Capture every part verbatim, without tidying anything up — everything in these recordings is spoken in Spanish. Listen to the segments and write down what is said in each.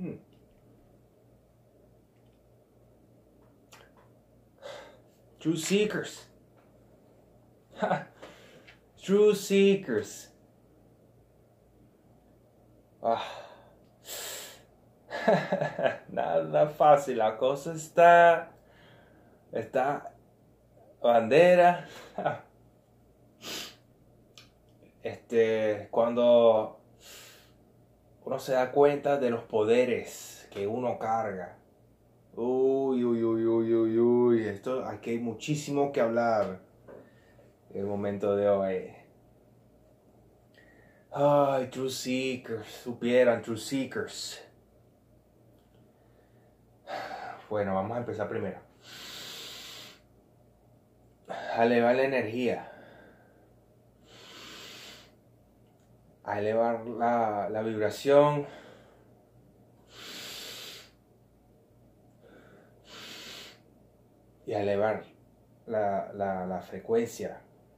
Hmm. Truth seekers. Truth seekers. Ah. Nada fácil. La cosa está... Está... Bandera. Este... Cuando... Uno se da cuenta de los poderes que uno carga. Uy, uy, uy, uy, uy, uy. Esto, aquí hay muchísimo que hablar en el momento de hoy. Ay, Truth Seekers. Supieran, Truth Seekers. Bueno, vamos a empezar primero. A elevar la energía. A elevar la, la vibración. Y a elevar la, la, la frecuencia.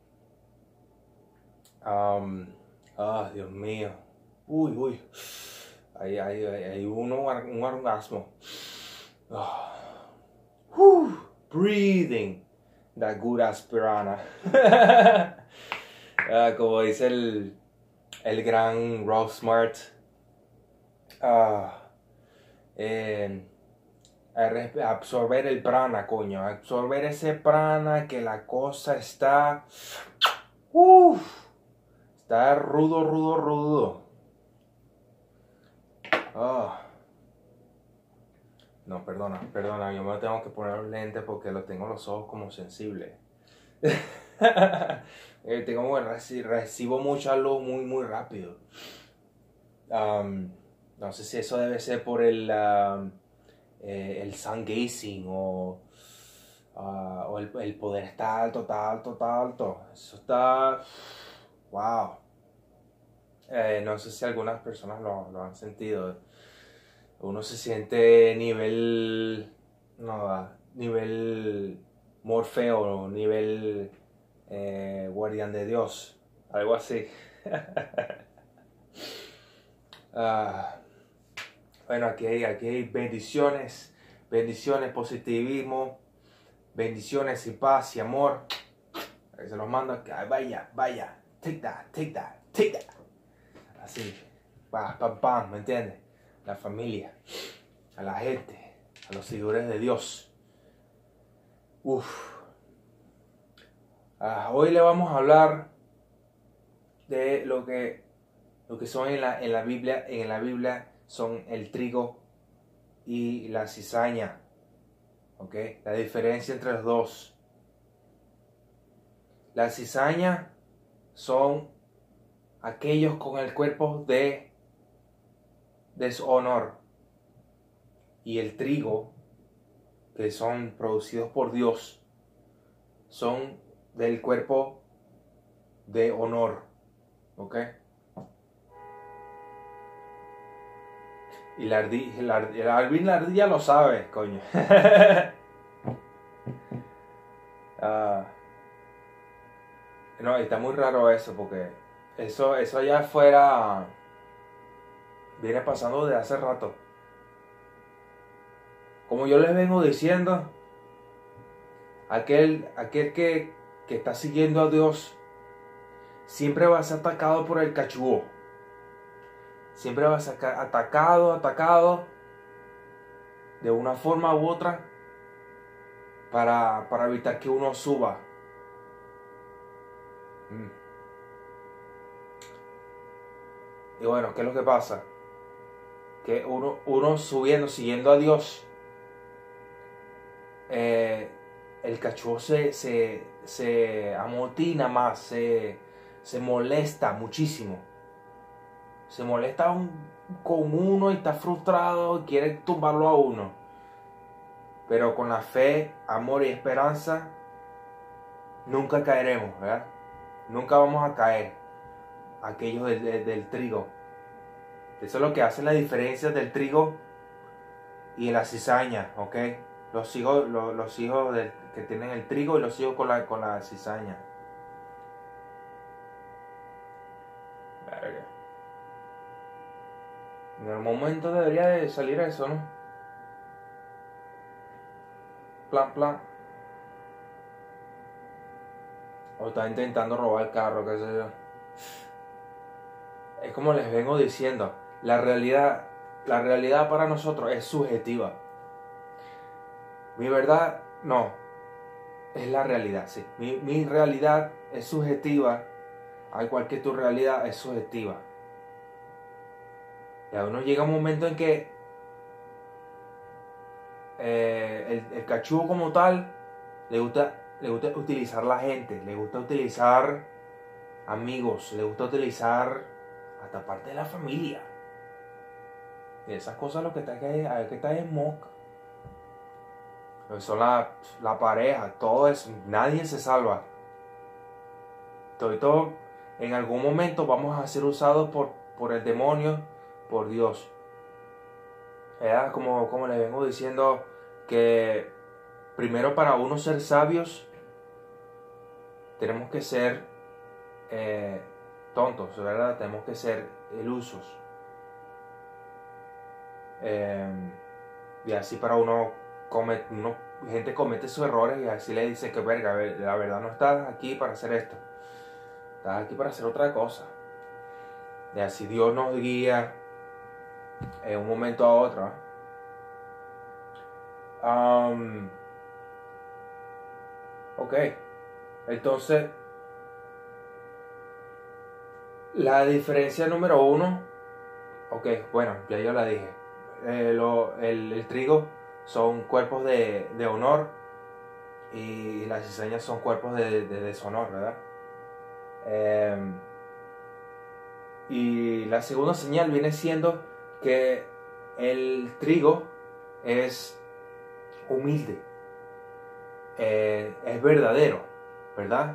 Um, oh, Dios mío. Uy, uy. Hay, hay, hay uno, un orgasmo. Oh. Uh, breathing. That good aspirana. uh, como dice el, el gran Rob Smart. Uh, eh, absorber el prana, coño. Absorber ese prana que la cosa está... Uh, está rudo, rudo, rudo. Oh. No, perdona, perdona, yo me tengo que poner los lentes porque lo tengo los ojos como sensibles. eh, tengo, recibo mucha luz muy, muy rápido. Um, no sé si eso debe ser por el, uh, eh, el sun gazing o, uh, o el, el poder está alto, está alto, está alto. Eso está... Wow. Eh, no sé si algunas personas lo, lo han sentido. Uno se siente nivel, no, nivel Morfeo, nivel eh, guardián de Dios, algo así. uh, bueno, aquí hay, aquí hay bendiciones, bendiciones, positivismo, bendiciones y paz y amor. Ahí se los mando, vaya, vaya, take that, take that, take that. Así, pam, pam, pam, ¿me entiendes? La familia, a la gente, a los seguidores de Dios. Uf. Ah, hoy le vamos a hablar de lo que, lo que son en la, en la Biblia, en la Biblia son el trigo y la cizaña. ¿Ok? La diferencia entre los dos. La cizaña son aquellos con el cuerpo de deshonor. Y el trigo, que son producidos por Dios, son del cuerpo de honor. ¿Ok? Y la ardilla, la, la, Alvin la ardilla lo sabe, coño. uh, no, está muy raro eso, porque eso, eso allá afuera viene pasando desde hace rato. Como yo les vengo diciendo, aquel, aquel que, que está siguiendo a Dios siempre va a ser atacado por el cachúo. Siempre va a ser atacado, atacado de una forma u otra para, para evitar que uno suba. Mm. Y bueno, ¿qué es lo que pasa? Que uno, uno subiendo, siguiendo a Dios, eh, el cachorro se, se, se amotina más, se, se molesta muchísimo. Se molesta un, con uno y está frustrado y quiere tumbarlo a uno. Pero con la fe, amor y esperanza, nunca caeremos, ¿verdad? Nunca vamos a caer. Aquellos del, del, del trigo. Eso es lo que hace la diferencia del trigo y la cizaña, ¿ok? Los hijos, los, los hijos del, que tienen el trigo y los hijos con la, con la cizaña. Verga. En el momento debería de salir eso, ¿no? Plan, plan. O está intentando robar el carro, qué sé yo. Es como les vengo diciendo, la realidad, la realidad para nosotros es subjetiva. Mi verdad, no, es la realidad, sí. Mi, mi realidad es subjetiva, al igual que tu realidad es subjetiva. Y a uno llega un momento en que eh, el, el cachudo como tal le gusta, le gusta utilizar la gente, le gusta utilizar amigos, le gusta utilizar hasta parte de la familia. Y esas cosas lo que está que hay que estar en mosca. Son la, la pareja, todo eso, nadie se salva. Todo y todo, en algún momento vamos a ser usados por, por el demonio, por Dios. ¿Verdad? Como, como les vengo diciendo, que primero para uno ser sabios, tenemos que ser eh, tontos, ¿verdad? Tenemos que ser ilusos. Eh, y así para uno, come, uno, gente comete sus errores y así le dice que verga, la verdad no estás aquí para hacer esto. Estás aquí para hacer otra cosa. Y así Dios nos guía en un momento a otro. Um, ok. Entonces, la diferencia número uno. Ok, bueno, ya yo la dije. Eh, lo, el, el trigo son cuerpos de, de honor y las cizañas son cuerpos de, de deshonor, ¿verdad? Eh, y la segunda señal viene siendo que el trigo es humilde, eh, es verdadero, ¿verdad?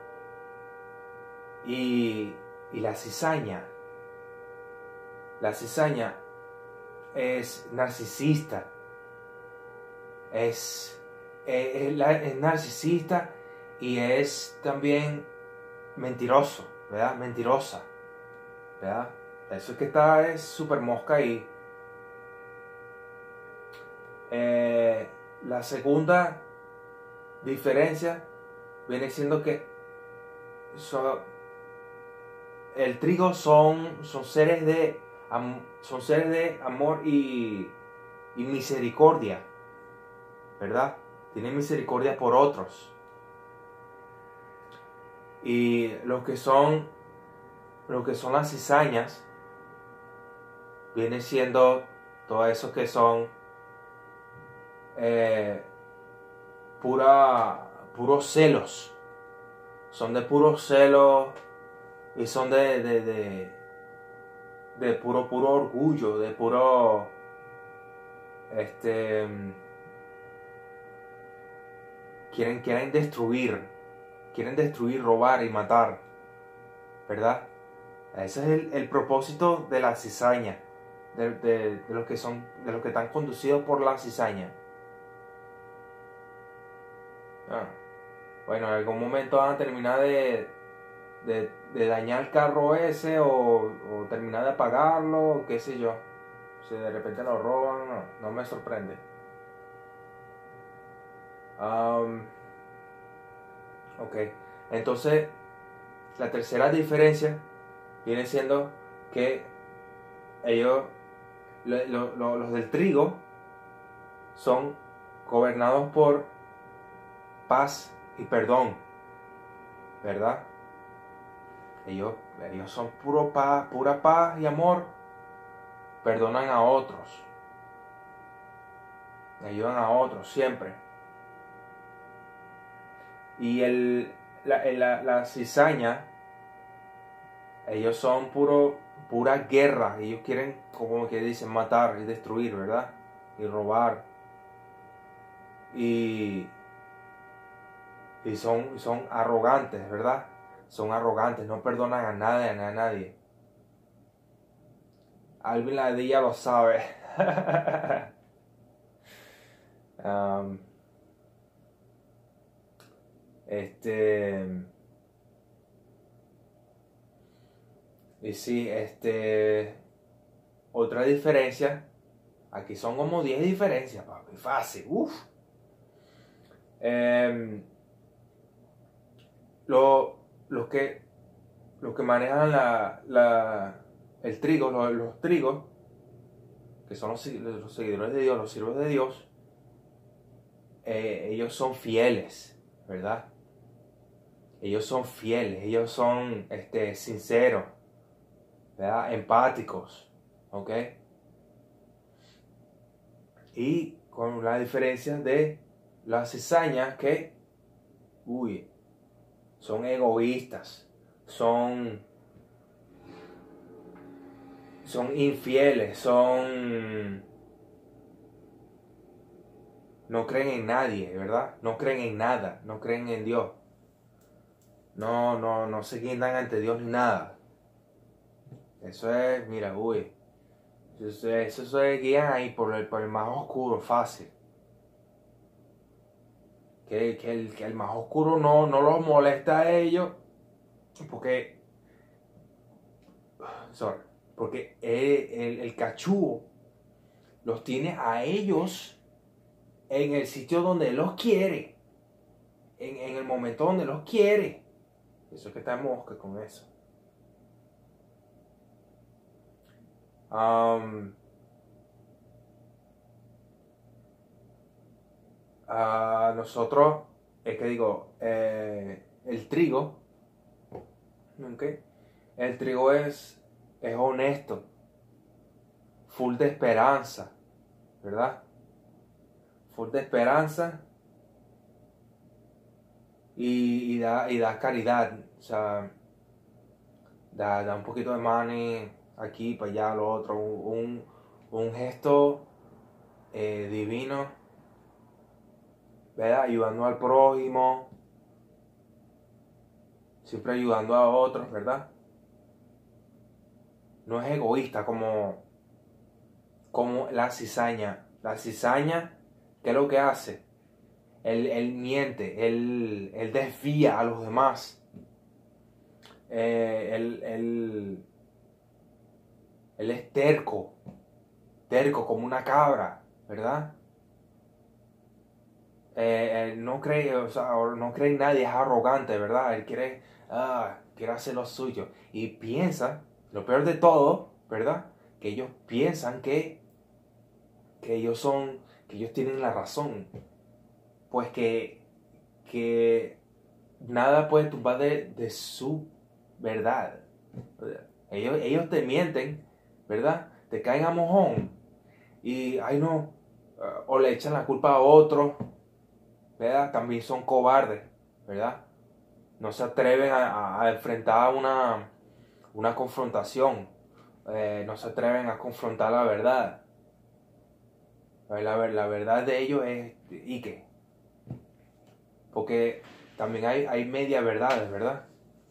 Y, y la cizaña, la cizaña es narcisista, es, es, es, es narcisista y es también mentiroso, ¿verdad? Mentirosa, ¿verdad? Eso es que está es súper mosca ahí. Eh, la segunda diferencia viene siendo que so, el trigo son, son seres de son seres de amor y, y misericordia, ¿verdad? Tienen misericordia por otros. Y lo que son lo que son las cizañas viene siendo todo eso que son eh, pura puros celos, son de puros celos y son de de, de de puro puro orgullo, de puro este quieren quieren destruir, quieren destruir, robar y matar, ¿verdad? Ese es el, el propósito de la cizaña, de, de, de los que son, de los que están conducidos por la cizaña. Ah, bueno, en algún momento van a terminar de, de, de dañar el carro ese o, o terminar de apagarlo, qué sé yo. Si de repente lo roban, no, no me sorprende. Um, ok, entonces la tercera diferencia viene siendo que ellos, lo, lo, lo, los del trigo, son gobernados por paz y perdón, ¿verdad? Ellos, ellos son puro paz, pura paz y amor, perdonan a otros, ayudan a otros siempre. Y el, la, la, la cizaña, ellos son puro, pura guerra, ellos quieren, como que dicen, matar y destruir, ¿verdad? Y robar. Y, y son, son arrogantes, ¿verdad? Son arrogantes, no perdonan a nadie, a nadie. Alvin Ladilla lo sabe. um, este... Y sí, este... otra diferencia. Aquí son como diez diferencias, papi. Fácil. Uf. Eh, lo, los, que, los que manejan la, la, el trigo, los, los trigos, que son los, los seguidores de Dios, los siervos de Dios, eh, ellos son fieles, ¿verdad? Ellos son fieles, ellos son este, sinceros, ¿verdad? Empáticos, ¿ok? Y con la diferencia de las cizañas que, uy, son egoístas, son, son infieles, son, no creen en nadie, ¿verdad? No creen en nada, no creen en Dios. No, no, no se guindan ante Dios ni nada. Eso es, mira, uy, eso, eso se guían ahí por el, por el más oscuro, fácil. Que, que, el, que el más oscuro no, no los molesta a ellos, porque, sorry, porque el, el, el cachúo los tiene a ellos en el sitio donde Él los quiere, en, en el momento donde los quiere. Eso es que está mosca con eso. Um, a nosotros, es que digo, eh, el trigo, ¿okay? El trigo es, es honesto, full de esperanza, ¿verdad? Full de esperanza y, y, da, y da caridad, o sea, da, da un poquito de money aquí, para allá, lo otro, un, un gesto eh, divino, ¿verdad? Ayudando al prójimo, siempre ayudando a otros, ¿verdad? No es egoísta como, como la cizaña. La cizaña, ¿qué es lo que hace? Él, él miente, él, él desvía a los demás. Eh, él, él, él es terco, terco como una cabra, ¿verdad? Eh, él no cree, o sea, no cree en nadie, es arrogante, ¿verdad? Él quiere, ah, quiere hacer lo suyo. Y piensa, lo peor de todo, ¿verdad? Que ellos piensan que, que ellos son, que ellos tienen la razón. Pues que, que nada puede tumbar de, de su verdad. Ellos, ellos te mienten, ¿verdad? Te caen a mojón. Y, ay no, o le echan la culpa a otro, ¿verdad? También son cobardes, ¿verdad? No se atreven a, a, a enfrentar una, una confrontación. Eh, no se atreven a confrontar la verdad. La, la verdad de ellos es, ¿y qué? Porque también hay, hay media verdades, ¿verdad?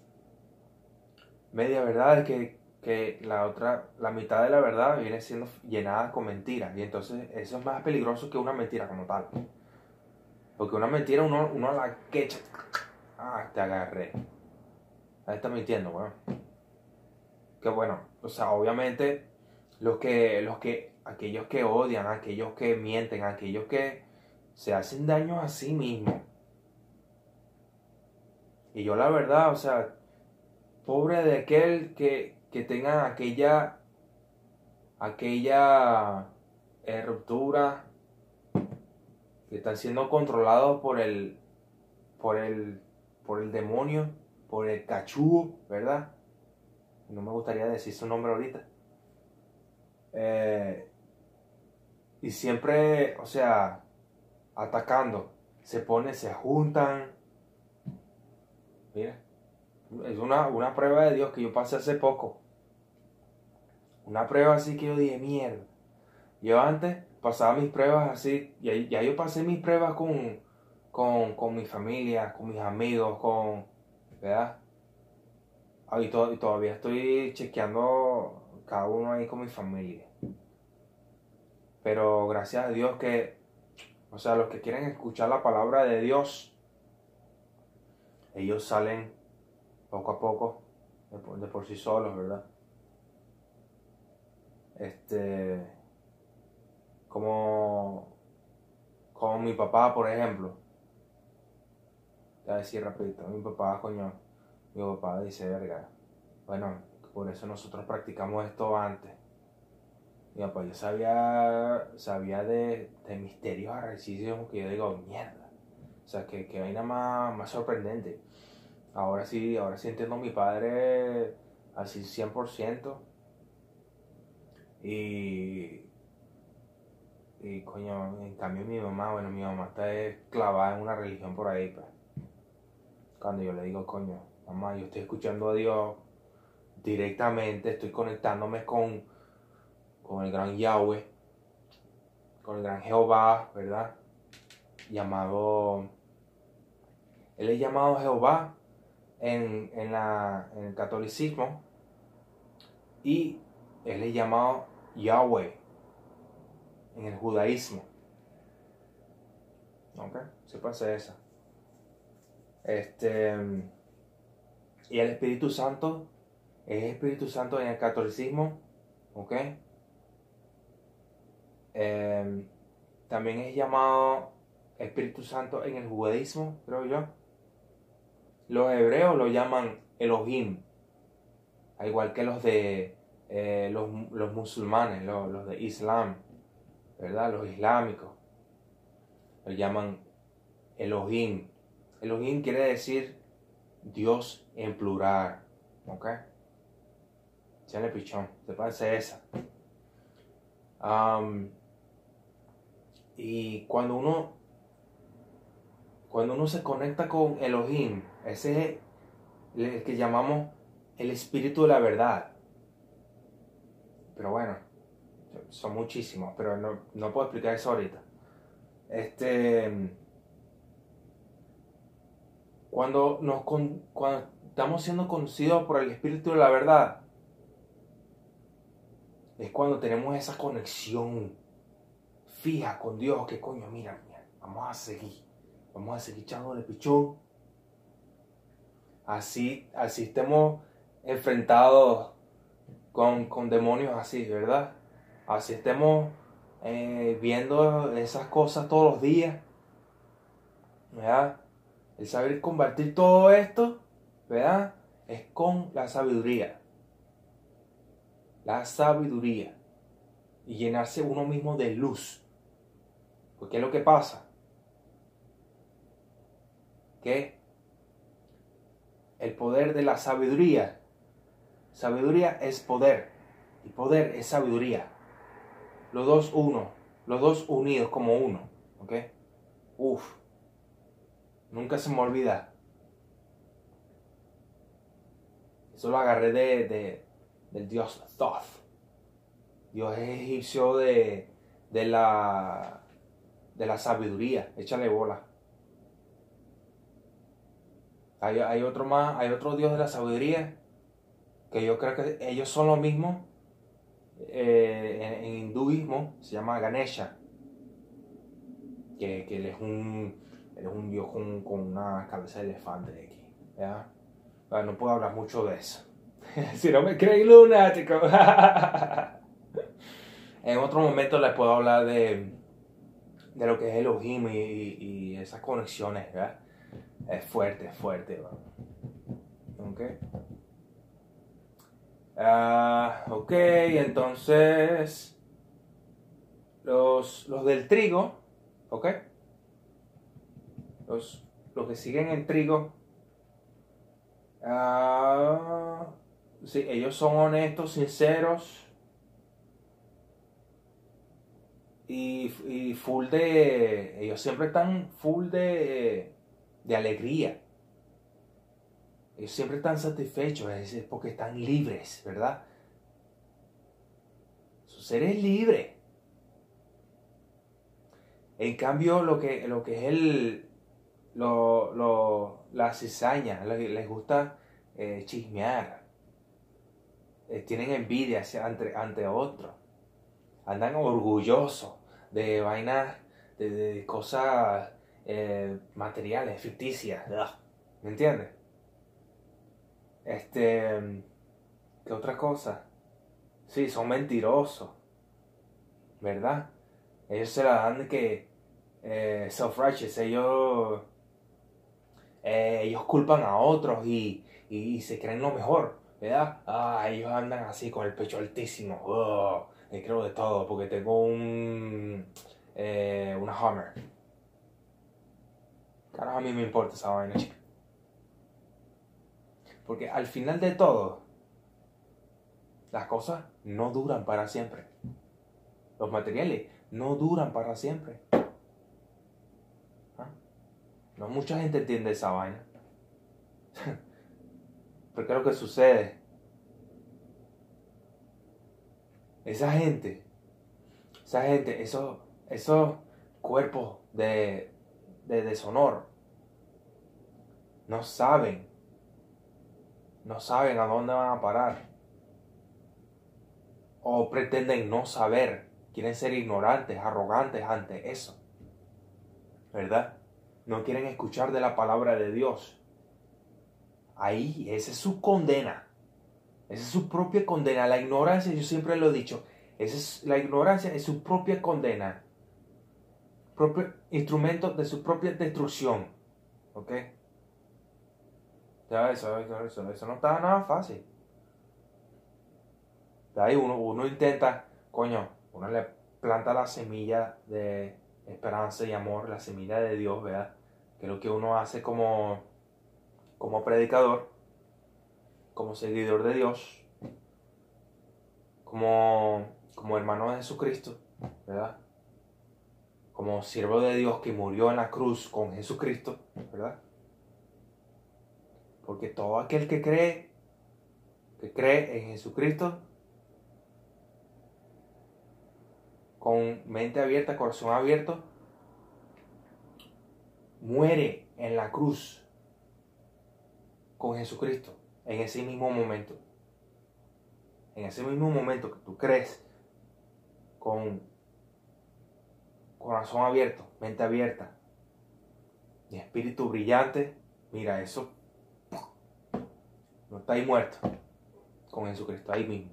Media verdades que, que la otra, la mitad de la verdad viene siendo llenada con mentiras. Y entonces eso es más peligroso que una mentira como tal. Porque una mentira uno, uno la quecha. Ah, te agarré. Ahí está mintiendo, bueno. Que bueno, o sea, obviamente los que, los que, aquellos que odian, aquellos que mienten, aquellos que se hacen daño a sí mismos. Y yo la verdad, o sea, pobre de aquel que, que tenga aquella, aquella eh, ruptura, que están siendo controlados por el, por el, por el demonio, por el cachúo, ¿verdad? No me gustaría decir su nombre ahorita. Eh, y siempre, o sea, atacando, se ponen, se juntan. Mira, es una, una prueba de Dios que yo pasé hace poco. Una prueba así que yo dije, mierda. Yo antes pasaba mis pruebas así, y ya yo pasé mis pruebas con, con, con mi familia, con mis amigos, con, ¿verdad? Ah, y, to- y todavía estoy chequeando cada uno ahí con mi familia. Pero gracias a Dios que, o sea, los que quieren escuchar la palabra de Dios, ellos salen poco a poco de por, de por sí solos, ¿verdad? Este, como, como mi papá, por ejemplo. Te voy a decir rapidito, mi papá, coño, mi papá dice, verga, bueno, por eso nosotros practicamos esto antes. Mi papá, yo sabía, sabía de, de misterios arrechísimos que yo digo, mierda. O sea, que, que vaina más, más sorprendente. Ahora sí, ahora sí entiendo a mi padre así cien por ciento. Y, y coño, en cambio mi mamá, bueno, mi mamá está clavada en una religión por ahí, pues. Cuando yo le digo, coño, mamá, yo estoy escuchando a Dios directamente, estoy conectándome con, con el gran Yahweh, con el gran Jehová, ¿verdad? Llamado, él es llamado Jehová en, en, la, en el catolicismo y él es llamado Yahweh en el judaísmo. ¿Ok? Se pasa esa. Este, y el Espíritu Santo es Espíritu Santo en el catolicismo, ¿ok? Eh, también es llamado Espíritu Santo en el judaísmo, creo yo. Los hebreos lo llaman Elohim, al igual que los de eh, los, los musulmanes, los, los de Islam, ¿verdad? Los islámicos lo llaman Elohim. Elohim quiere decir Dios en plural, ¿ok? Chale pichón, te parece esa. Um, y cuando uno cuando uno se conecta con Elohim, ese es el que llamamos el espíritu de la verdad. Pero bueno, son muchísimos, pero no, no puedo explicar eso ahorita. Este, cuando, nos, cuando estamos siendo conocidos por el espíritu de la verdad, es cuando tenemos esa conexión fija con Dios, que coño, mira, mira, vamos a seguir, vamos a seguir echándole pichón. Así, así estemos enfrentados con, con demonios así, ¿verdad? Así estemos eh, viendo esas cosas todos los días, ¿verdad? El saber combatir todo esto, ¿verdad? Es con la sabiduría. La sabiduría. Y llenarse uno mismo de luz. Porque es lo que pasa. Que el poder de la sabiduría. Sabiduría es poder. Y poder es sabiduría. Los dos uno. Los dos unidos como uno. ¿Ok? Uf. Nunca se me olvida. Eso lo agarré de, de, del dios Thoth. Dios egipcio de, de, la, de la sabiduría. Échale bola. Hay, hay otro más, hay otro dios de la sabiduría que yo creo que ellos son lo mismo. Eh, en, en hinduismo se llama Ganesha. Que, que él es un, él es un dios con, con una cabeza de elefante de aquí. ¿Ya? Bueno, no puedo hablar mucho de eso. Si no me creen lunático. En otro momento les puedo hablar de, de lo que es Elohim y, y, y esas conexiones, ¿verdad? Es fuerte, es fuerte, ¿verdad? ¿Ok? Uh, ok, entonces los, los del trigo, ¿ok? Los, los que siguen el trigo, uh, sí, ellos son honestos, sinceros y, y full de, ellos siempre están full de, de alegría. Ellos siempre están satisfechos, es porque están libres, ¿verdad? Su ser es libre. En cambio, lo que, lo que es el, lo, lo, la cizaña, les, les gusta eh, chismear. Eh, tienen envidia hacia, ante, ante otros. Andan orgullosos de vainas, de, de cosas eh, materiales, ficticias. ¿Me entiendes? Este, ¿qué otra cosa? Sí, son mentirosos, ¿verdad? Ellos se la dan de que eh, self-righteous, ellos, eh, ellos culpan a otros y, y, y se creen lo mejor, ¿verdad? Ah, ellos andan así con el pecho altísimo. Oh, me creo de todo porque tengo un eh, una Hummer. Carajo, a mí me importa esa vaina, chica. Porque al final de todo, las cosas no duran para siempre. Los materiales no duran para siempre. ¿Ah? No mucha gente entiende esa vaina. Porque lo que sucede, esa gente, esa gente, esos, esos cuerpos de, de deshonor, no saben, no saben a dónde van a parar. O pretenden no saber, quieren ser ignorantes, arrogantes ante eso. ¿Verdad? No quieren escuchar de la palabra de Dios. Ahí, esa es su condena. Esa es su propia condena. La ignorancia, yo siempre lo he dicho, esa es, la ignorancia es su propia condena. Propio instrumento de su propia destrucción. ¿Ok? Ya, eso, eso, eso no está nada fácil. De ahí uno, uno intenta, coño, uno le planta la semilla de esperanza y amor, la semilla de Dios, ¿verdad? Que es lo que uno hace como, como predicador, como seguidor de Dios, como, como hermano de Jesucristo, ¿verdad? Como siervo de Dios que murió en la cruz con Jesucristo, ¿verdad? Porque todo aquel que cree, que cree en Jesucristo, con mente abierta, corazón abierto, muere en la cruz con Jesucristo en ese mismo momento. En ese mismo momento que tú crees con corazón abierto, mente abierta y espíritu brillante, mira, eso no está ahí muerto con Jesucristo, ahí mismo.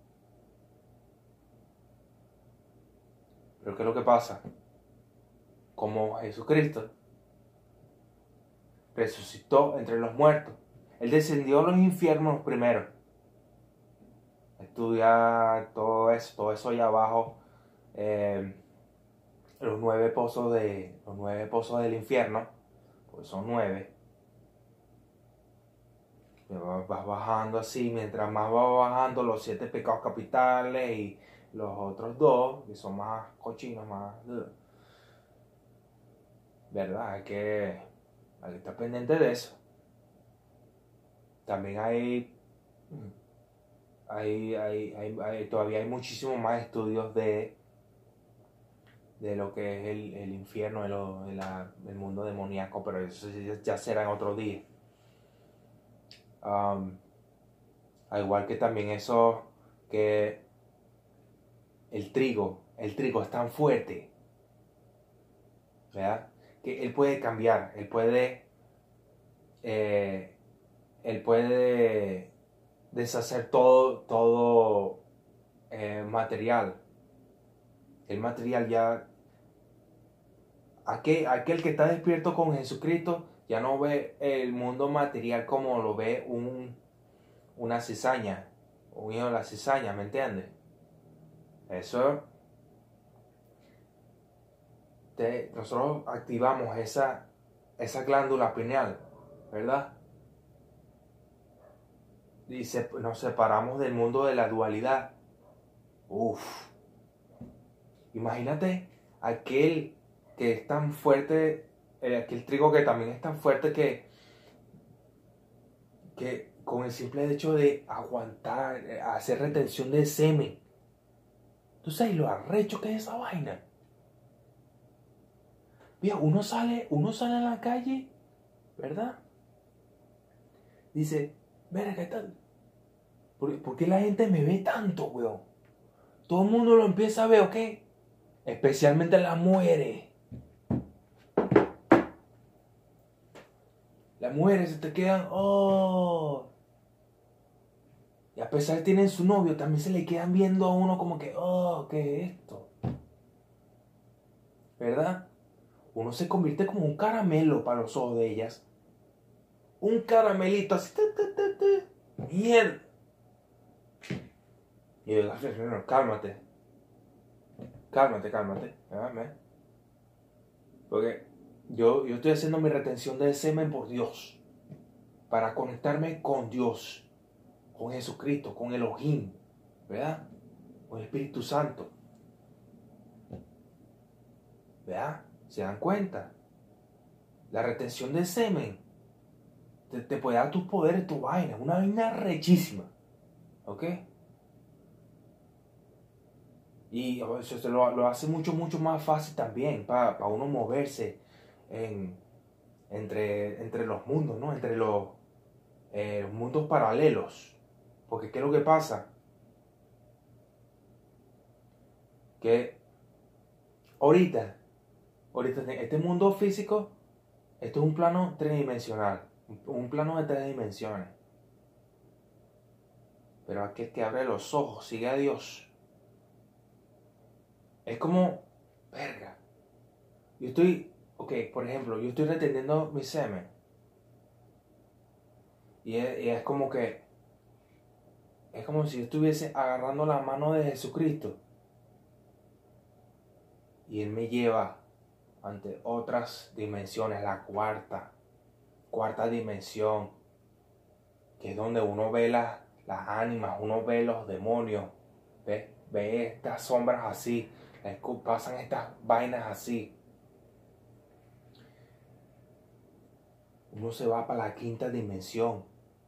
Pero ¿qué es lo que pasa? Como Jesucristo resucitó entre los muertos, Él descendió a los infiernos primero. Estudiar todo eso, todo eso allá abajo, eh, los nueve pozos de los nueve pozos del infierno, pues son nueve. Vas bajando así, mientras más vas bajando los siete pecados capitales y los otros dos, que son más cochinos, más... ¿Verdad? Hay que, hay que estar pendiente de eso. También hay, hay, hay, hay, hay todavía hay muchísimos más estudios de, de lo que es el, el infierno, el, el, el mundo demoníaco, pero eso ya será en otro día. Um, al igual que también eso, que el trigo, el trigo es tan fuerte, ¿verdad? Que él puede cambiar, él puede, eh, él puede deshacer todo, todo eh, material. El material ya, aquel, aquel que está despierto con Jesucristo ya no ve el mundo material como lo ve un, una cizaña, un hijo de la cizaña, ¿me entiendes? Eso, te, nosotros activamos esa, esa glándula pineal, ¿verdad? Y se, nos separamos del mundo de la dualidad. Uf. Imagínate aquel que es tan fuerte, eh, aquel trigo que también es tan fuerte que, que con el simple hecho de aguantar, eh, hacer retención de semen. ¿Tú sabes lo arrecho que es esa vaina? Mira, uno sale, uno sale a la calle, ¿verdad? Dice, mira, ¿qué tal? ¿Por, ¿Por qué la gente me ve tanto, weón? Todo el mundo lo empieza a ver, ¿ok? Especialmente las mujeres. Las mujeres se te quedan, oh. Y a pesar de que tienen su novio, también se le quedan viendo a uno como que, oh, ¿qué es esto? ¿Verdad? Uno se convierte como un caramelo para los ojos de ellas. Un caramelito así. Te, te, te, te. Mierda. Y yo, cálmate. Cálmate, cálmate. ¿Verdad? Porque yo, yo estoy haciendo mi retención de semen por Dios. Para conectarme con Dios. Con Jesucristo, con Elohim. ¿Verdad? Con el Espíritu Santo. ¿Verdad? ¿Se dan cuenta? La retención de semen te, te puede dar tus poderes, tu vaina. Una vaina rechísima. ¿Ok? Y eso se lo, lo hace mucho, mucho más fácil también para pa uno moverse en, entre, entre los mundos, ¿no? Entre los eh, mundos paralelos. Porque ¿qué es lo que pasa? Que ahorita, ahorita este mundo físico, esto es un plano tridimensional. Un plano de tres dimensiones. Pero aquel que abre los ojos, sigue a Dios. Es como, verga. Yo estoy, ok, por ejemplo, yo estoy reteniendo mi semen. Y es, y es como que, es como si yo estuviese agarrando la mano de Jesucristo. Y Él me lleva ante otras dimensiones, la cuarta, cuarta dimensión, que es donde uno ve las, las ánimas, uno ve los demonios, ve, ve estas sombras así, pasan estas vainas así. Uno se va para la quinta dimensión.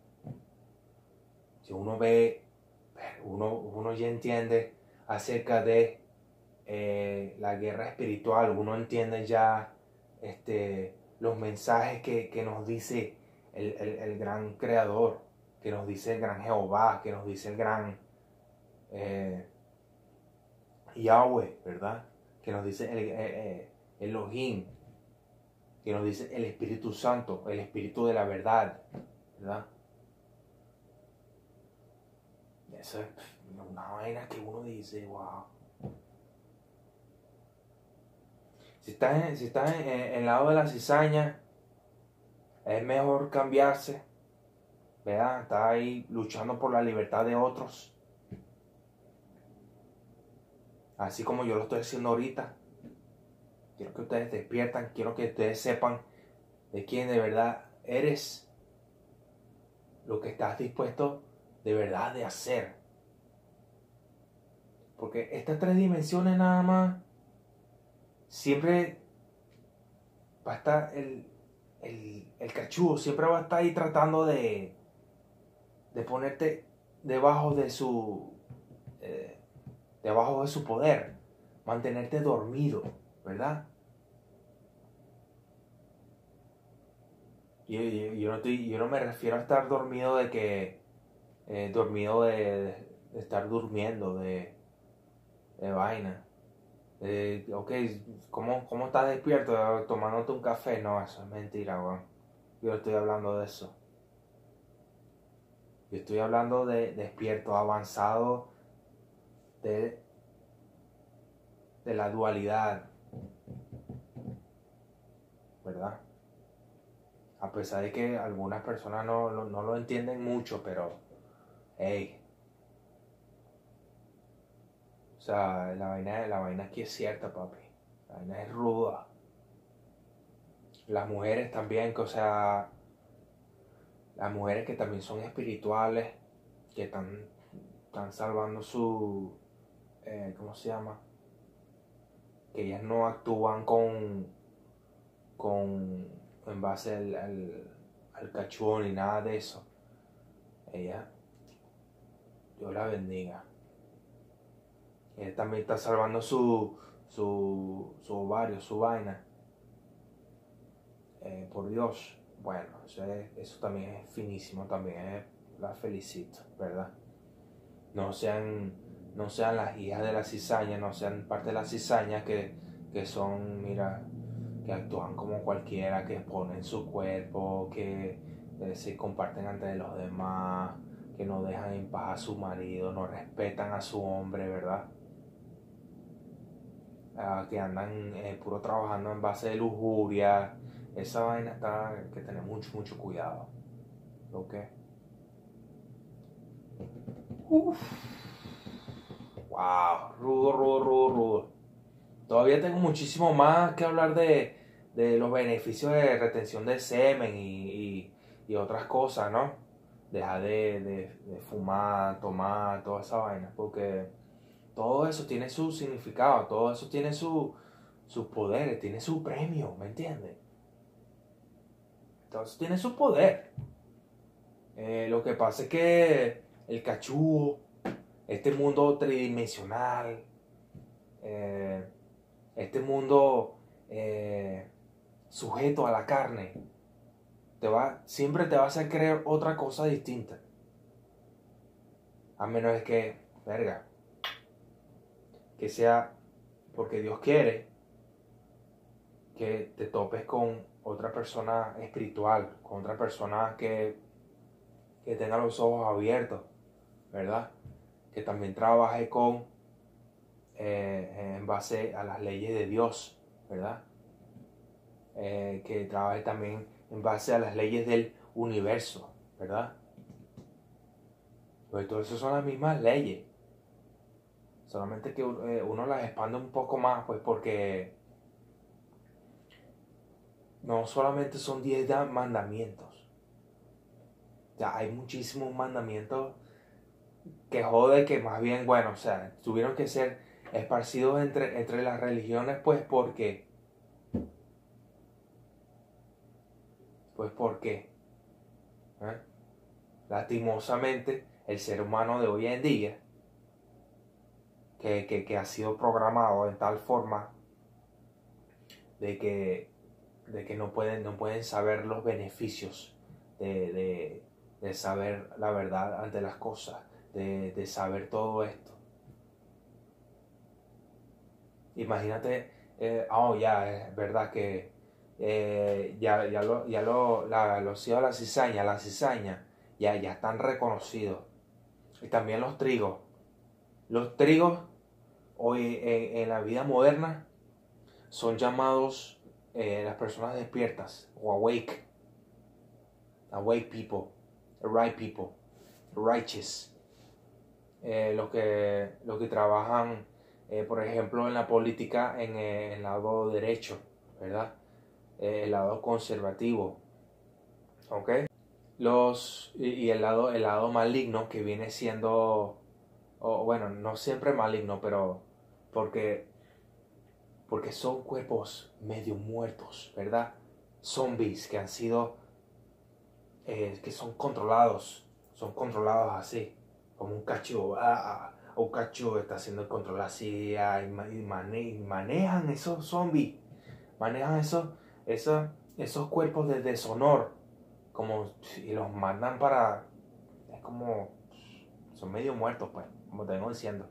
Si uno ve, uno, uno ya entiende acerca de eh, la guerra espiritual, uno entiende ya este, los mensajes que, que nos dice el, el, el gran creador, que nos dice el gran Jehová, que nos dice el gran eh, Yahweh, ¿verdad? Que nos dice el, eh, eh, Elohim, que nos dice el Espíritu Santo, el Espíritu de la verdad, ¿verdad? Eso es una vaina que uno dice, wow. Si estás en, si estás en, en el lado de la cizaña, es mejor cambiarse, ¿verdad? Estás ahí luchando por la libertad de otros. Así como yo lo estoy haciendo ahorita. Quiero que ustedes despiertan, quiero que ustedes sepan de quién de verdad eres, lo que estás dispuesto de verdad de hacer. Porque estas tres dimensiones nada más, siempre va a estar el, el, el cachudo, siempre va a estar ahí tratando de, de ponerte debajo de su, eh, debajo de su poder, mantenerte dormido, ¿verdad? Yo, yo, yo, no, estoy, yo no me refiero a estar dormido de que, eh, dormido de, de estar durmiendo, de, de vaina. Eh, ok, ¿cómo, ¿cómo estás despierto? Tomándote un café. No, eso es mentira, weón. Yo no estoy hablando de eso. Yo estoy hablando de despierto, avanzado, de, de la dualidad, ¿verdad? A pesar de que algunas personas no, no, no lo entienden mucho, pero, hey, o sea, la vaina, la vaina aquí es cierta, papi. La vaina es ruda. Las mujeres también, que, o sea, las mujeres que también son espirituales, que están, están salvando su, eh, ¿cómo se llama? Que ellas no actúan con, con, en base al, al, al cachón ni nada de eso. Ella, Dios la bendiga. Ella también está salvando su, su, su ovario, su vaina. Eh, por Dios. Bueno, eso, es, eso también es finísimo, también es, la felicito, ¿verdad? No sean, no sean las hijas de la cizaña, no sean parte de la cizaña que, que son, mira, que actúan como cualquiera, que exponen su cuerpo, que eh, se comparten ante los demás, que no dejan en paz a su marido, no respetan a su hombre, ¿verdad? Uh, que andan eh, puro trabajando en base de lujuria. Esa vaina está, hay que tener mucho, mucho cuidado. ¿Ok? Uf. Wow, rudo, rudo, rudo, rudo. Todavía tengo muchísimo más que hablar de, de los beneficios de retención de semen y, y, y otras cosas, ¿no? Dejar de, de, de fumar, tomar, toda esa vaina, porque todo eso tiene su significado, todo eso tiene su, sus poderes, tiene su premio, ¿me entiendes? Todo eso tiene su poder. Eh, lo que pasa es que el cachú, este mundo tridimensional, eh, este mundo eh, sujeto a la carne, te va, siempre te va a hacer creer otra cosa distinta. A menos que, verga, que sea porque Dios quiere que te topes con otra persona espiritual, con otra persona que, que tenga los ojos abiertos, ¿verdad? Que también trabaje con, eh, en base a las leyes de Dios, ¿verdad? Eh, que trabaje también en base a las leyes del universo, ¿verdad? Pues todo eso son las mismas leyes. Solamente que eh, uno las expande un poco más, pues porque no solamente son diez mandamientos. Ya hay muchísimos mandamientos que jode que más bien, bueno, o sea, tuvieron que ser esparcidos entre, entre las religiones, pues porque, pues porque, ¿eh? Lastimosamente, el ser humano de hoy en día, que, que, que ha sido programado en tal forma de que, de que no, pueden, no pueden saber los beneficios de, de, de saber la verdad ante las cosas, de, de saber todo esto. Imagínate, eh, oh ya, es verdad que eh, ya, ya, lo, ya lo, la, los hijos de la cizaña, la cizaña, ya, ya están reconocidos. Y también los trigos. Los trigos hoy en, en la vida moderna son llamados eh, las personas despiertas o awake. Awake people, right people, righteous. Eh, los, que, los que trabajan, eh, por ejemplo, en la política en eh, el lado derecho, ¿verdad? Eh, el lado conservativo, ¿ok? Los, y, y el, lado, el lado maligno que viene siendo, o bueno, no siempre maligno, pero porque, porque son cuerpos medio muertos, ¿verdad? Zombies que han sido, eh, que son controlados, son controlados así, como un cachorro, ah, un cachorro está siendo controlado así, ah, y, mane, y manejan esos zombies, manejan esos, esos, esos cuerpos de deshonor, como, y los mandan para, es como, son medio muertos, pues, como te vengo diciendo,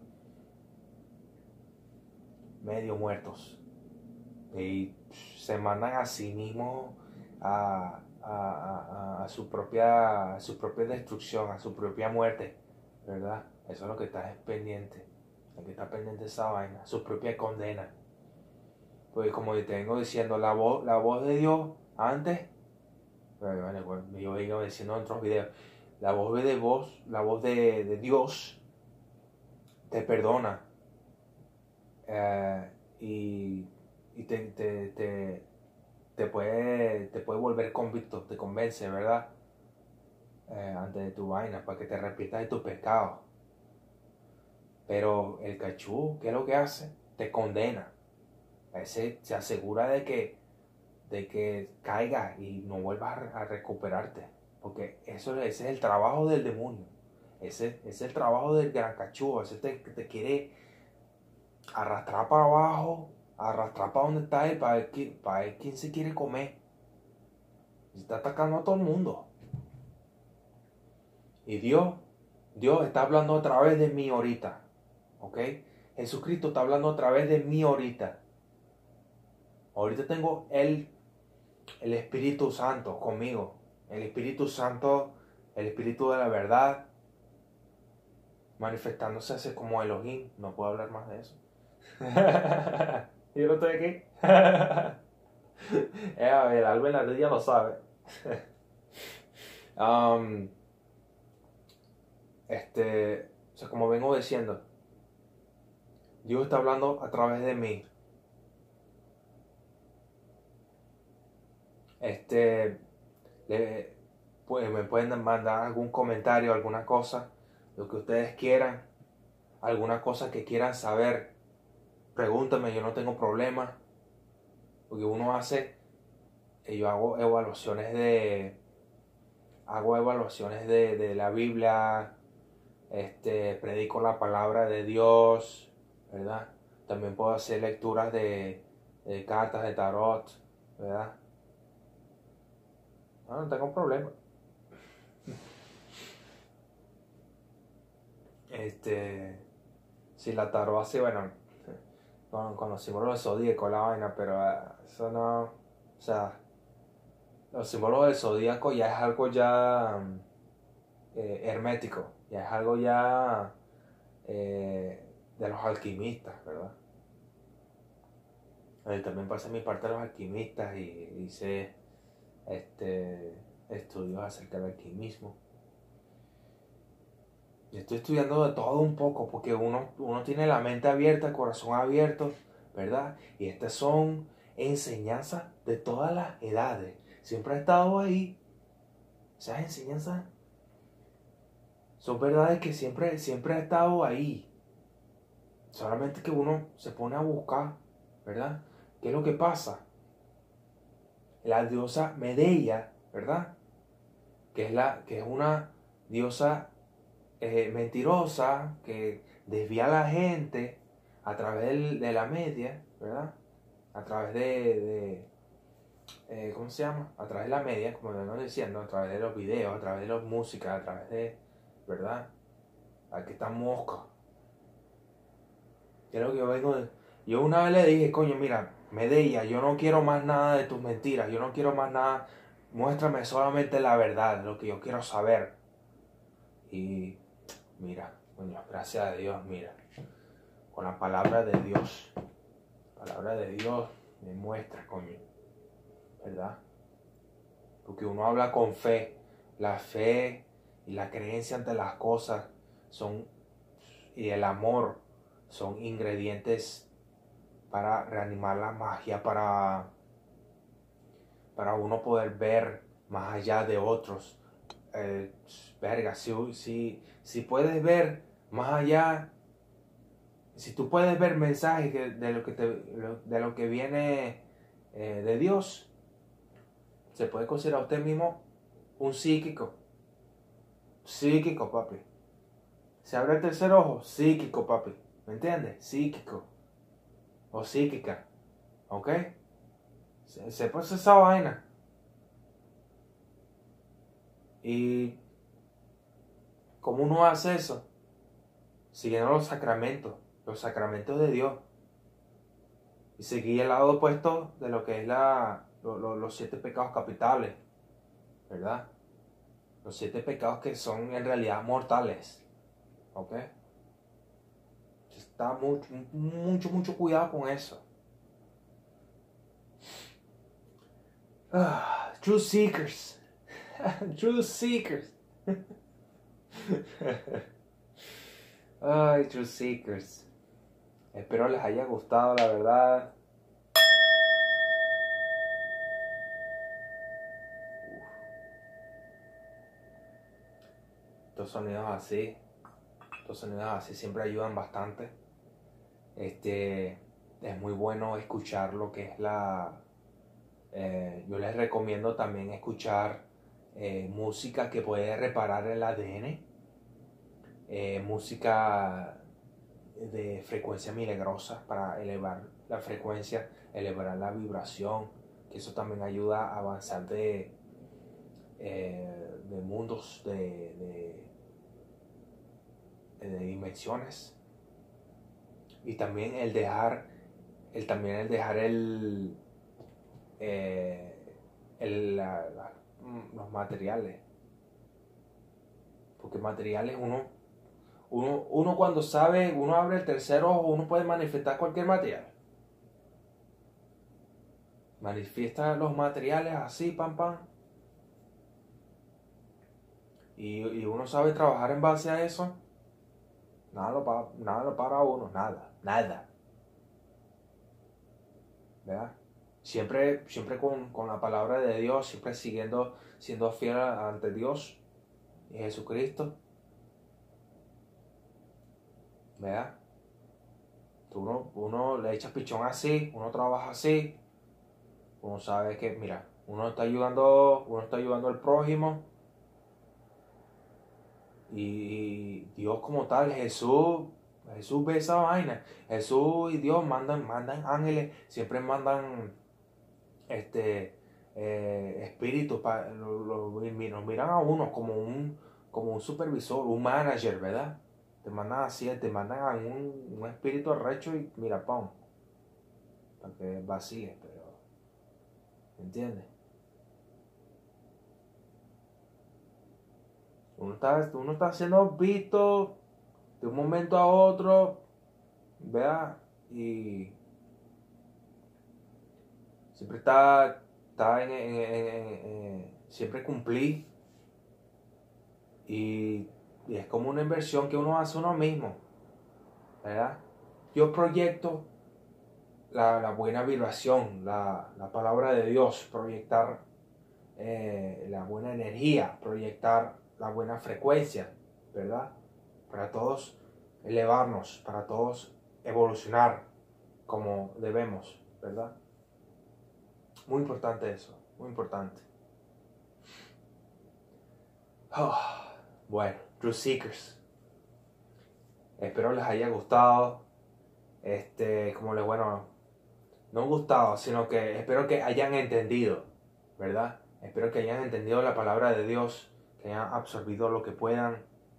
medio muertos, y se mandan a sí mismos a, a, a, a, su propia, a su propia destrucción, a su propia muerte, ¿verdad? Eso es lo que está pendiente, lo que está pendiente de esa vaina, su propia condena. Pues como te vengo diciendo, la voz, la voz de Dios antes, vale, vale, bueno, yo vengo diciendo en otros videos, la voz de voz, la voz de, de Dios te perdona eh, y, y te, te, te, te, puede, te puede volver convicto, te convence, ¿verdad? Eh, antes de tu vaina, para que te arrepientas de tus pecados. Pero el cachú, ¿qué es lo que hace? Te condena. Ese se asegura de que, de que caigas y no vuelvas a, a recuperarte. Porque eso, ese es el trabajo del demonio. Ese, ese es el trabajo del gran cachú. Ese te, te quiere arrastrar para abajo, arrastrar para donde está él, para ver, quién, para ver quién se quiere comer. Y está atacando a todo el mundo. Y Dios, Dios está hablando a través de mí ahorita. ¿Ok? Jesucristo está hablando a través de mí ahorita. Ahorita tengo el, el Espíritu Santo conmigo. El Espíritu Santo, el Espíritu de la verdad, manifestándose así como Elohim. No puedo hablar más de eso. Yo no estoy aquí. eh, a ver, Albert Ladrilla lo sabe. um, este, o sea, como vengo diciendo, Dios está hablando a través de mí. Este, le, pues me pueden mandar algún comentario, alguna cosa, lo que ustedes quieran, alguna cosa que quieran saber, pregúntame, yo no tengo problema, porque uno hace, yo hago evaluaciones de, hago evaluaciones de, de la Biblia, este, predico la palabra de Dios, ¿verdad? También puedo hacer lecturas de, de cartas de tarot, ¿verdad? No, no tengo problema. Este, si la tarot así, bueno, con, con los símbolos del zodíaco, la vaina, pero uh, eso no, o sea, los símbolos del zodíaco ya es algo ya um, eh, hermético, ya es algo ya eh, de los alquimistas, ¿verdad? Eh, también pasé mi parte de los alquimistas y hice este, estudios acerca del alquimismo. Yo estoy estudiando de todo un poco porque uno, uno tiene la mente abierta, el corazón abierto, ¿verdad? Y estas son enseñanzas de todas las edades. Siempre ha estado ahí. Esas enseñanzas son verdades que siempre, siempre ha estado ahí. Solamente que uno se pone a buscar, ¿verdad? ¿Qué es lo que pasa? La diosa Medea, ¿verdad? Que es, la, que es una diosa eh, mentirosa que desvía a la gente a través del, de la media, ¿verdad? A través de, de eh, ¿cómo se llama? A través de la media, como vengo diciendo, a través de los videos, a través de las músicas, a través de, ¿verdad? Aquí está mosca. Creo que yo vengo de... Yo una vez le dije, coño, mira, Medea, yo no quiero más nada de tus mentiras, yo no quiero más nada, muéstrame solamente la verdad, lo que yo quiero saber. Y mira, coño, gracias a Dios, mira, con la palabra de Dios, la palabra de Dios me muestra, coño, ¿verdad? Porque uno habla con fe, la fe y la creencia ante las cosas son, y el amor son ingredientes para reanimar la magia, para, para uno poder ver más allá de otros. Eh, verga, si, si, si puedes ver más allá, si tú puedes ver mensajes de, de, lo, que te, de lo que viene eh, de Dios, se puede considerar usted mismo un psíquico. Psíquico, papi. Se abre el tercer ojo, psíquico, papi. ¿Me entiendes? Psíquico. O psíquica. ¿Ok? Se, se puede hacer esa vaina. Y ¿cómo uno hace eso? Siguiendo los sacramentos. Los sacramentos de Dios. Y seguir el lado opuesto de lo que es la, lo, lo, los siete pecados capitales. ¿Verdad? Los siete pecados que son en realidad mortales. ¿Ok? Está mucho, mucho, mucho cuidado con eso. Ah, Truth Seekers. Truth Seekers. Ay, Truth Seekers. Espero les haya gustado, la verdad. Uf. Estos sonidos así. Estos sonidos así siempre ayudan bastante. Este, es muy bueno escuchar lo que es la... Eh, yo les recomiendo también escuchar eh, música que puede reparar el A D N. Eh, música de frecuencia milagrosa para elevar la frecuencia, elevar la vibración, que eso también ayuda a avanzar de, eh, de mundos, de, de, de dimensiones. Y también el dejar el también el dejar el, eh, el la, la, los materiales, porque materiales uno Uno, uno cuando sabe, uno abre el tercer ojo, uno puede manifestar cualquier material. Manifiesta los materiales así, pam, pam. Y, y uno sabe trabajar en base a eso. Nada lo, pa, nada lo para a uno, nada, nada. ¿Verdad? Siempre, siempre con, con la palabra de Dios, siempre siguiendo, siendo fiel ante Dios y Jesucristo. ¿Verdad? Uno, uno le echa pichón así, uno trabaja así, uno sabe que, mira, uno está ayudando, uno está ayudando al prójimo. Y Dios como tal, Jesús, Jesús ve esa vaina. Jesús y Dios mandan, mandan ángeles, siempre mandan este eh, espíritus, para, lo, lo, nos miran a uno como un, como un supervisor, un manager, ¿verdad? Te mandan así, te mandan a un, un espíritu arrecho y mira, pum, para que vacíe, pero, ¿entiendes? Uno está, uno está siendo visto de un momento a otro, ¿verdad? Y siempre está, está en, en, en, en, siempre cumplí. Y, y es como una inversión que uno hace uno mismo, ¿verdad? Yo proyecto la, la buena vibración, la, la palabra de Dios, proyectar eh, la buena energía, proyectar la buena frecuencia, ¿verdad? Para todos elevarnos, para todos evolucionar como debemos, ¿verdad? Muy importante eso, muy importante. Oh, bueno, Truth Seekers. Espero les haya gustado. Este, como les, bueno, no gustado, sino que espero que hayan entendido, ¿verdad? Espero que hayan entendido la palabra de Dios, que hayan absorbido lo que puedan.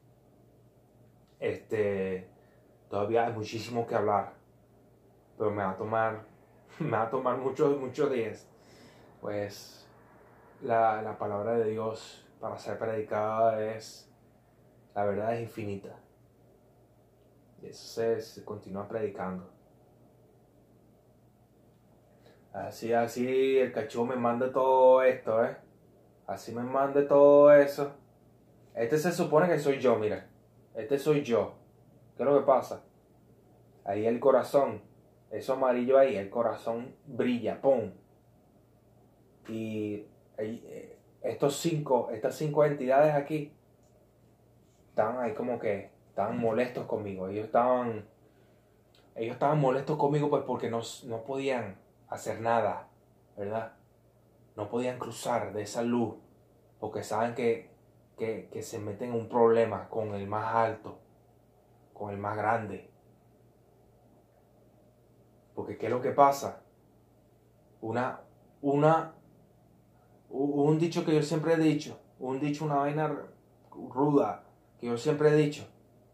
Este, todavía hay muchísimo que hablar, pero me va a tomar, me va a tomar muchos, muchos días. Pues la, la palabra de Dios para ser predicada es, la verdad es infinita. Y eso se, se continúa predicando. Así, así el cachorro me manda todo esto, ¿eh? Así me manda todo eso. Este se supone que soy yo, mira. Este soy yo. ¿Qué es lo que pasa? Ahí el corazón. Eso amarillo ahí, el corazón brilla, ¡pum! Y eh, estos cinco, estas cinco entidades aquí están ahí como que estaban molestos conmigo. Ellos estaban, ellos estaban molestos conmigo pues porque no, no podían hacer nada, ¿verdad? No podían cruzar de esa luz porque saben que, que, que se meten en un problema con el más alto, con el más grande. Porque ¿qué es lo que pasa? Una, una, un dicho que yo siempre he dicho, un dicho, una vaina ruda que yo siempre he dicho.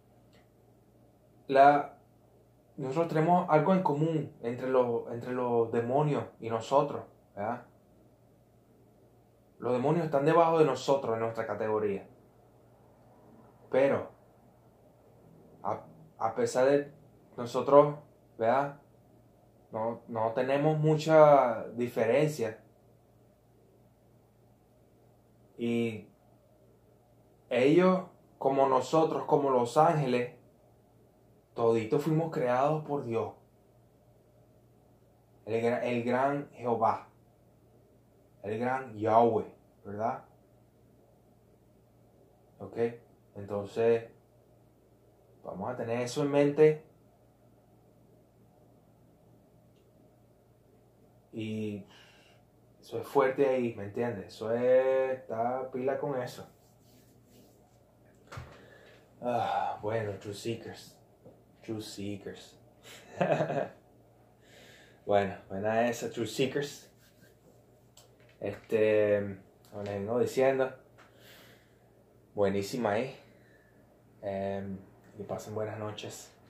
La, nosotros tenemos algo en común entre los, entre los demonios y nosotros, ¿verdad? Los demonios están debajo de nosotros en nuestra categoría. Pero, a, a pesar de nosotros, ¿verdad? No, no tenemos mucha diferencia. Y ellos, como nosotros, como los ángeles, toditos fuimos creados por Dios. El, el gran Jehová. El gran Yahweh, ¿verdad? Ok, entonces vamos a tener eso en mente. Y eso es fuerte ahí, ¿me entiendes? Eso es, está pila con eso. Ah, bueno, Truth Seekers. Truth Seekers. Bueno, buena esa, Truth Seekers. Este, como les vengo diciendo, buenísima ahí. Eh, y pasen buenas noches.